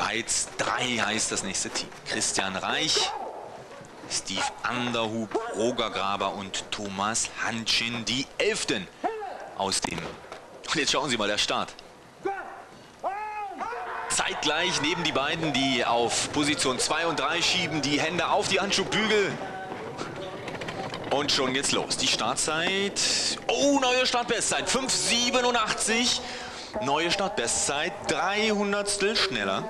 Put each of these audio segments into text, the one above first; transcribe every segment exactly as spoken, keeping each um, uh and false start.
Heiz drei heißt das nächste Team. Christian Reich, Steve Underhub, Roger Graber und Thomas Hanschin, die Elften aus dem. Und jetzt schauen Sie mal, der Start. Zeitgleich neben die beiden, die auf Position zwei und drei schieben, die Hände auf die Handschuhbügel. Und schon geht's los. Die Startzeit. Oh, neue Startbestzeit. fünf siebenundachtzig. Neue Startbestzeit. drei Hundertstel schneller.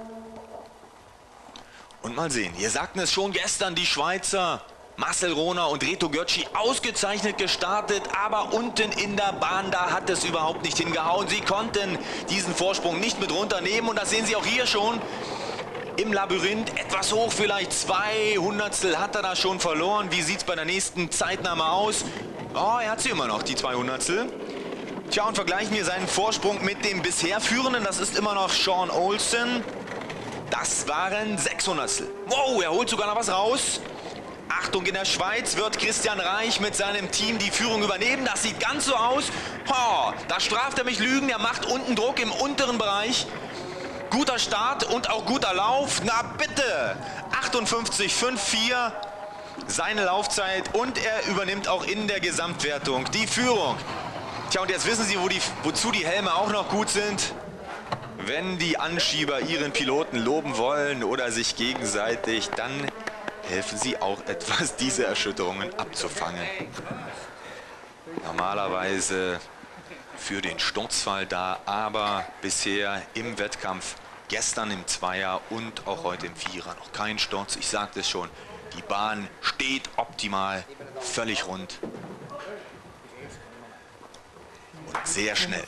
Und mal sehen. Wir sagten es schon gestern, die Schweizer Marcel Rohner und Reto Götzschi ausgezeichnet gestartet, aber unten in der Bahn, da hat es überhaupt nicht hingehauen. Sie konnten diesen Vorsprung nicht mit runternehmen und das sehen Sie auch hier schon. Im Labyrinth etwas hoch, vielleicht zwei Hundertstel hat er da schon verloren. Wie sieht es bei der nächsten Zeitnahme aus? Oh, er hat sie immer noch, die zwei Hundertstel. Tja, und vergleichen wir seinen Vorsprung mit dem bisher Führenden. Das ist immer noch Sean Olsen. Das waren sechs Hundertstel. Wow, er holt sogar noch was raus. Achtung, in der Schweiz wird Christian Reich mit seinem Team die Führung übernehmen. Das sieht ganz so aus. Oh, da straft er mich Lügen. Er macht unten Druck im unteren Bereich. Guter Start und auch guter Lauf. Na bitte. achtundfünfzig Komma vierundfünfzig. Seine Laufzeit und er übernimmt auch in der Gesamtwertung die Führung. Tja, und jetzt wissen Sie, wo die, wozu die Helme auch noch gut sind. Wenn die Anschieber ihren Piloten loben wollen oder sich gegenseitig, dann helfen sie auch etwas, diese Erschütterungen abzufangen. Normalerweise für den Sturzfall da, aber bisher im Wettkampf, gestern im Zweier und auch heute im Vierer noch kein Sturz. Ich sagte es schon, die Bahn steht optimal, völlig rund und sehr schnell.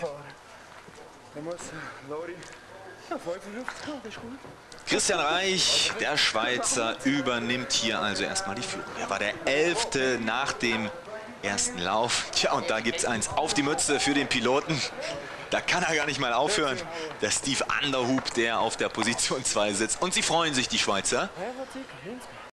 Christian Reich, der Schweizer, übernimmt hier also erstmal die Führung. Er war der Elfte nach dem ersten Lauf. Tja, und da gibt es eins auf die Mütze für den Piloten. Da kann er gar nicht mal aufhören. Der Steve Underhub, der auf der Position zwei sitzt. Und sie freuen sich, die Schweizer.